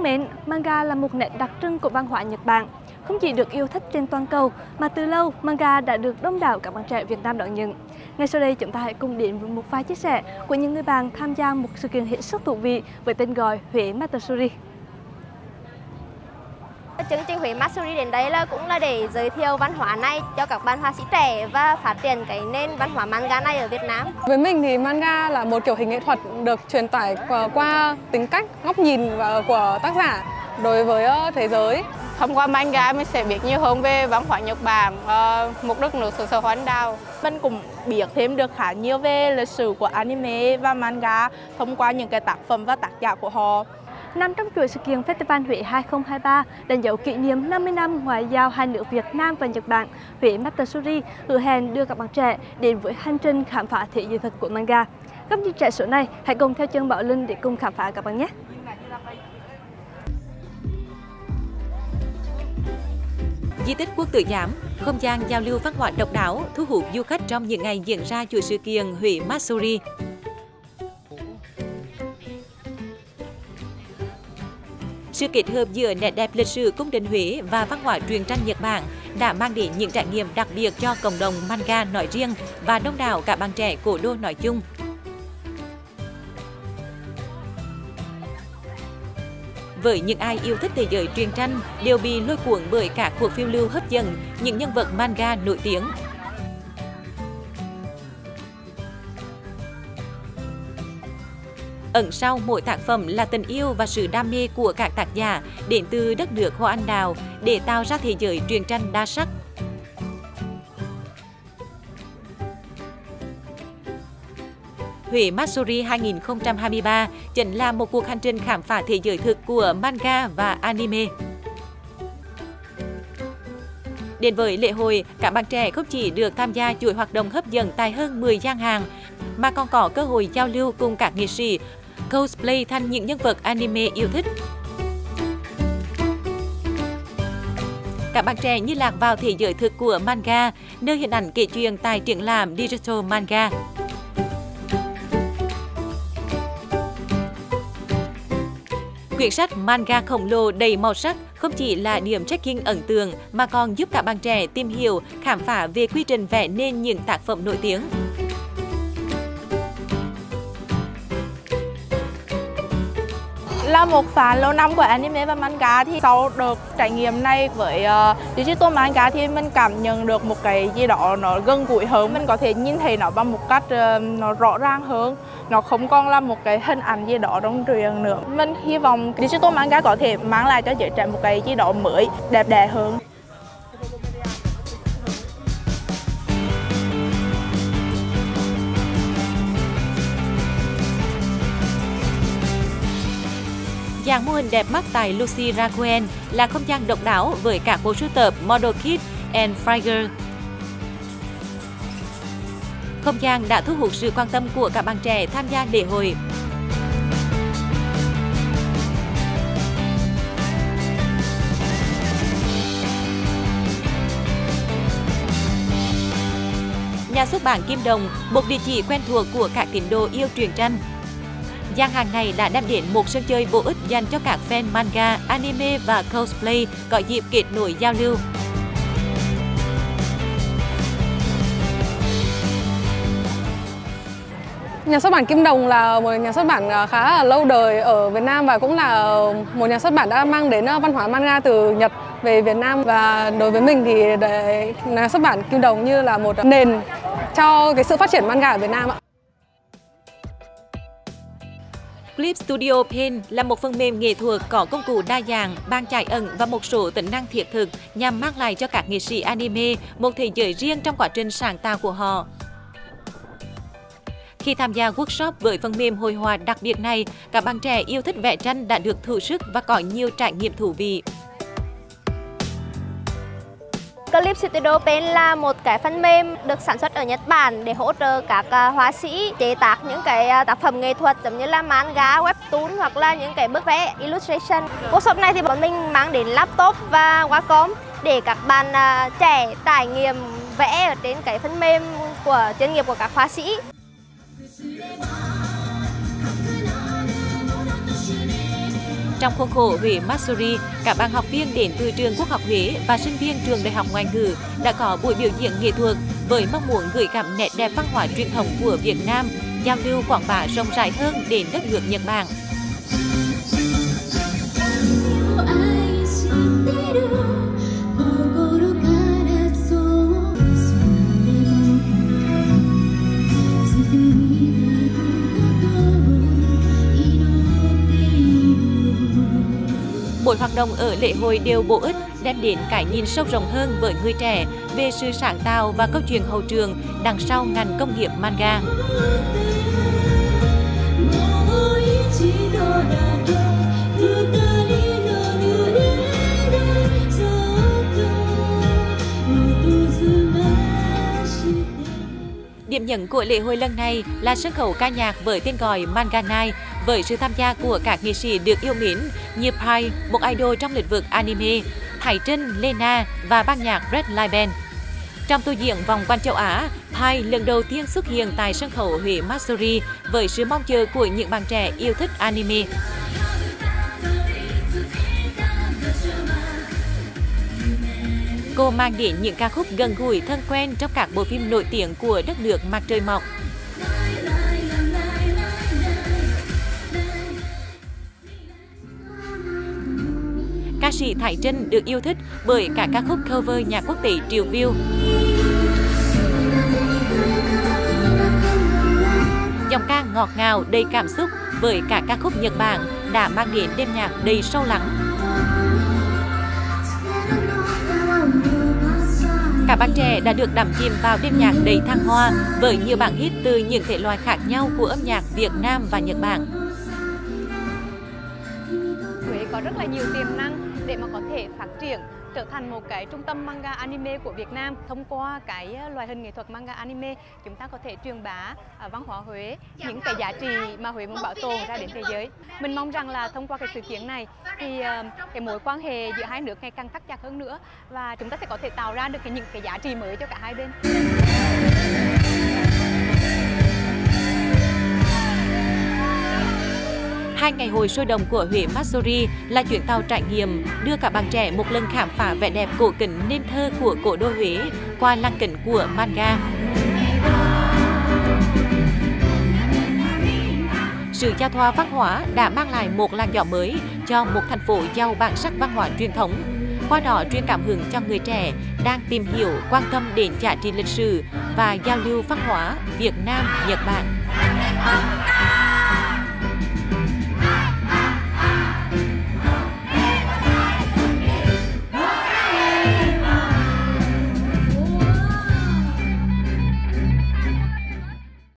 mến, manga là một nét đặc trưng của văn hóa Nhật Bản. Không chỉ được yêu thích trên toàn cầu, mà từ lâu manga đã được đông đảo các bạn trẻ Việt Nam đón nhận. Ngay sau đây chúng ta hãy cùng đến với một vài chia sẻ của những người bạn tham gia một sự kiện hết sức thú vị với tên gọi Huế Matsuri. Chương trình Huế Matsuri đến đây cũng là để giới thiệu văn hóa này cho các bạn họa sĩ trẻ và phát triển cái nền văn hóa manga này ở Việt Nam. Với mình thì manga là một kiểu hình nghệ thuật được truyền tải qua tính cách, góc nhìn của tác giả đối với thế giới. Thông qua manga mình sẽ biết nhiều hơn về văn hóa Nhật Bản, một đất nước xứ sở hoa anh đào. Mình cũng biết thêm được khá nhiều về lịch sử của anime và manga thông qua những cái tác phẩm và tác giả của họ. Nằm trong chuỗi sự kiện Festival Huế 2023 đánh dấu kỷ niệm 50 năm ngoại giao hai nước Việt Nam và Nhật Bản, Huế Matsuri hứa hẹn đưa các bạn trẻ đến với hành trình khám phá thế giới thực của manga. Góc nhìn trẻ số này, hãy cùng theo chân Bảo Linh để cùng khám phá các bạn nhé! Di tích Quốc Tử Giám, không gian giao lưu văn hóa độc đáo thu hút du khách trong những ngày diễn ra chuỗi sự kiện Huế Matsuri. Sự kết hợp giữa nét đẹp lịch sử cung đình Huế và văn hóa truyện tranh Nhật Bản đã mang đến những trải nghiệm đặc biệt cho cộng đồng manga nói riêng và đông đảo các bạn trẻ cố đô nói chung. Với những ai yêu thích thế giới truyện tranh đều bị lôi cuốn bởi các cuộc phiêu lưu hấp dẫn, những nhân vật manga nổi tiếng. Ẩn sau mỗi tác phẩm là tình yêu và sự đam mê của các tác giả đến từ đất nước hoa anh đào để tạo ra thế giới truyện tranh đa sắc. Huế Matsuri 2023 chính là một cuộc hành trình khám phá thế giới thực của manga và anime. Đến với lễ hội, các bạn trẻ không chỉ được tham gia chuỗi hoạt động hấp dẫn tại hơn 10 gian hàng, mà còn có cơ hội giao lưu cùng các nghệ sĩ, cosplay thành những nhân vật anime yêu thích. Các bạn trẻ như lạc vào thế giới thực của manga, nơi hình ảnh kể chuyện tại triển lãm Digital Manga. Quyển sách manga khổng lồ đầy màu sắc không chỉ là điểm check-in ấn tượng mà còn giúp các bạn trẻ tìm hiểu, khám phá về quy trình vẽ nên những tác phẩm nổi tiếng. Là một fan lâu năm của anime và manga thì sau đợt trải nghiệm này với Digital Manga thì mình cảm nhận được một cái gì đó nó gần gũi hơn, mình có thể nhìn thấy nó bằng một cách nó rõ ràng hơn, nó không còn là một cái hình ảnh gì đó trong truyện nữa. Mình hy vọng Digital Manga có thể mang lại cho giới trẻ một cái gì đó mới, đẹp đẽ hơn. Dàn mô hình đẹp mắt tại Lucy Rakuen là không gian độc đáo với các bộ sưu tập Model Kit and Frigger. Không gian đã thu hút sự quan tâm của các bạn trẻ tham gia lễ hội. Nhà xuất bản Kim Đồng, một địa chỉ quen thuộc của các tín đồ yêu truyện tranh. Gian hàng này đã đem đến một sân chơi bổ ích dành cho các fan manga, anime và cosplay có dịp kết nối giao lưu. Nhà xuất bản Kim Đồng là một nhà xuất bản khá là lâu đời ở Việt Nam và cũng là một nhà xuất bản đã mang đến văn hóa manga từ Nhật về Việt Nam. Và đối với mình thì nhà xuất bản Kim Đồng như là một nền cho cái sự phát triển manga ở Việt Nam ạ. Clip Studio Paint là một phần mềm nghệ thuật có công cụ đa dạng, bàn chải ẩn và một số tính năng thiết thực nhằm mang lại cho các nghệ sĩ anime một thế giới riêng trong quá trình sáng tạo của họ. Khi tham gia workshop với phần mềm hội họa đặc biệt này, các bạn trẻ yêu thích vẽ tranh đã được thử sức và có nhiều trải nghiệm thú vị. Clip Studio Paint là một cái phần mềm được sản xuất ở Nhật Bản để hỗ trợ các họa sĩ chế tác những cái tác phẩm nghệ thuật giống như là manga, webtoon hoặc là những cái bức vẽ illustration. Workshop này thì bọn mình mang đến laptop và Wacom để các bạn trẻ trải nghiệm vẽ ở trên cái phần mềm của chuyên nghiệp của các họa sĩ. Trong khuôn khổ Huế Mastery, các bạn học viên đến từ trường Quốc học Huế và sinh viên trường Đại học Ngoại ngữ đã có buổi biểu diễn nghệ thuật với mong muốn gửi gắm nét đẹp văn hóa truyền thống của Việt Nam, giao lưu quảng bá rộng rãi hơn đến đất nước Nhật Bản. Mỗi hoạt động ở lễ hội đều bổ ích, đem đến cái nhìn sâu rộng hơn với người trẻ về sự sáng tạo và câu chuyện hậu trường đằng sau ngành công nghiệp manga. Điểm nhấn của lễ hội lần này là sân khấu ca nhạc với tên gọi Manga Night, với sự tham gia của các nghệ sĩ được yêu mến như Pai, một idol trong lĩnh vực anime, Hải Trinh, Lena và ban nhạc Red Light Band. Trong tour diễn vòng quanh châu Á, Pai lần đầu tiên xuất hiện tại sân khấu Huế Mastery với sự mong chờ của những bạn trẻ yêu thích anime. Cô mang đến những ca khúc gần gũi thân quen trong các bộ phim nổi tiếng của đất nước mặt trời mọc. Ca sĩ Thái Trinh được yêu thích bởi các ca khúc cover nhạc quốc tế triệu view. Giọng ca ngọt ngào đầy cảm xúc với các ca khúc Nhật Bản đã mang đến đêm nhạc đầy sâu lắng. Các bạn trẻ đã được đắm chìm vào đêm nhạc đầy thăng hoa với nhiều bản hit từ những thể loại khác nhau của âm nhạc Việt Nam và Nhật Bản. Huế có rất là nhiều tiềm năng để mà có thể phát triển trở thành một cái trung tâm manga anime của Việt Nam. Thông qua cái loại hình nghệ thuật manga anime, chúng ta có thể truyền bá văn hóa Huế, những cái giá trị mà Huế muốn bảo tồn ra đến thế giới. Mình mong rằng là thông qua cái sự kiện này thì cái mối quan hệ giữa hai nước ngày càng thắt chặt hơn nữa và chúng ta sẽ có thể tạo ra được những cái giá trị mới cho cả hai bên. 2 ngày hội sôi động của Huế Mastery là chuyến tàu trải nghiệm đưa các bạn trẻ một lần khám phá vẻ đẹp cổ kính nên thơ của cố đô Huế qua lăng kính của manga. Sự giao thoa văn hóa đã mang lại một làn gió mới cho một thành phố giàu bản sắc văn hóa truyền thống. Qua đó truyền cảm hứng cho người trẻ đang tìm hiểu, quan tâm đến giá trị lịch sử và giao lưu văn hóa Việt Nam-Nhật Bản.